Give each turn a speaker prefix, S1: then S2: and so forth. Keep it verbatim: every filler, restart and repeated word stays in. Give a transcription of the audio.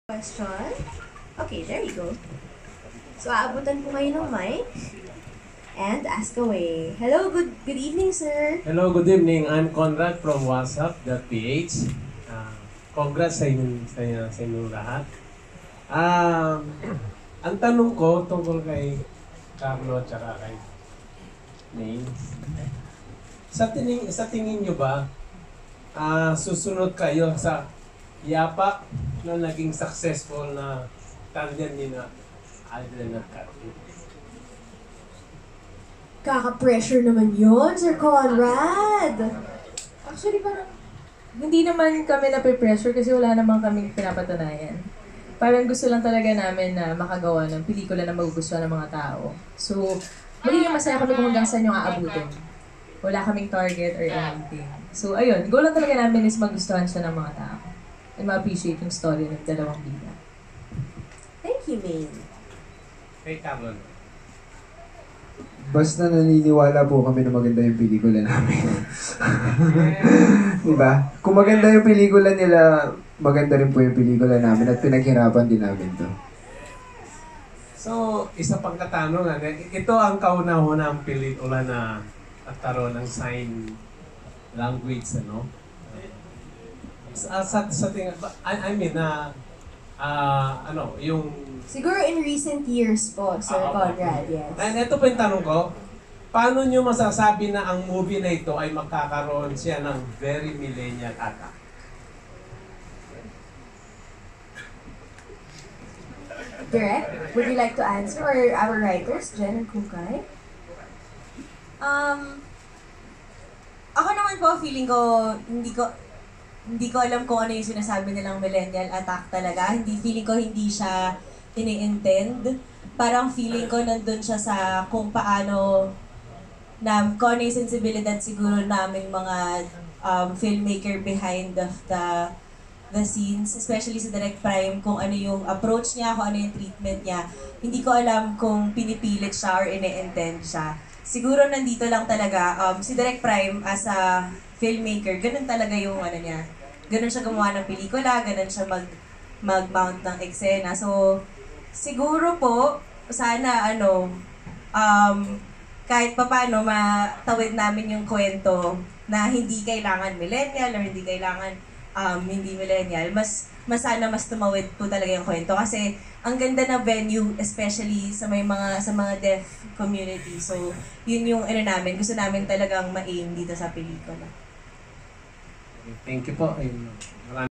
S1: Question? Okay, there you go. So, aabutan po kayo ng mic and ask away. Hello, good good evening, sir.
S2: Hello, good evening. I'm Conrad from WhatsApp.ph. Uh, congrats sa inyong, sa, sa inyong lahat. Um, ang tanong ko tungkol kay Carlo at saka kay Names. Sa tingin, sa tingin nyo ba, uh, susunod kayo sa yapak na naging successful na tandem ni na Aldrin at Cathy?
S1: Kaka-pressure naman yun, Sir Conrad.
S3: Actually, parang hindi naman kami nape-pressure kasi wala naman kaming pinapatunayan. Parang gusto lang talaga namin na makagawa ng pelikula na magugustuhan ng mga tao. So, magiging masaya kami kung hanggang saan yung aabutin. Wala kaming target or anything. So, ayun. Goal lang talaga namin is magustuhan siya ng mga tao. And ma-appreciate yung story ng dalawang bida.
S1: Thank you, Maine.
S2: Kay Carlo.
S4: Basta naniniwala po kami na maganda yung pelikula namin. Diba? Kung maganda yung pelikula nila, maganda rin po yung pelikula namin at pinaghirapan din namin to.
S2: So, isa pang katanungan, ito ang kauna-unang pelikula na nagkaroon ng sign language, ano? Sa, sa, sa ting, I, I mean, na, uh, uh, ano, yung...
S1: Siguro in recent years po, Sir
S2: uh,
S1: Conrad, yes.
S2: And ito po yung tanong ko, paano nyo masasabi na ang movie na ito ay magkakaroon siya ng very millennial attack?
S1: Direct, would you like to answer? Or our writers, Jen and Kukay?
S5: Um, ako naman po, feeling ko, hindi ko, hindi ko alam kung ano yung sinasabi nilang millennial attack talaga. Hindi, feeling ko hindi siya ini-intend. Parang feeling ko nandun siya sa kung paano, na, kung ano yung sensibilidad siguro naming mga um, filmmaker behind the, the, the scenes, especially sa Direct Prime, kung ano yung approach niya, kung ano yung treatment niya. Hindi ko alam kung pinipilit siya or ini-intend siya. Siguro nandito lang talaga, um, si Direct Prime as a filmmaker, ganun talaga yung ano niya. Ganun siya gumawa ng pelikula, ganun siya mag, mag-mount ng eksena. So, siguro po, sana ano, um, kahit papano matawid namin yung kwento na hindi kailangan millennial or hindi kailangan um, hindi millennial. Mas, mas sana mas tumawid po talaga yung kwento. Kasi ang ganda na venue, especially sa may mga sa mga deaf community. So, yun yung ano namin, gusto namin talagang ma-aim dito sa pelikula.
S2: Thank you po.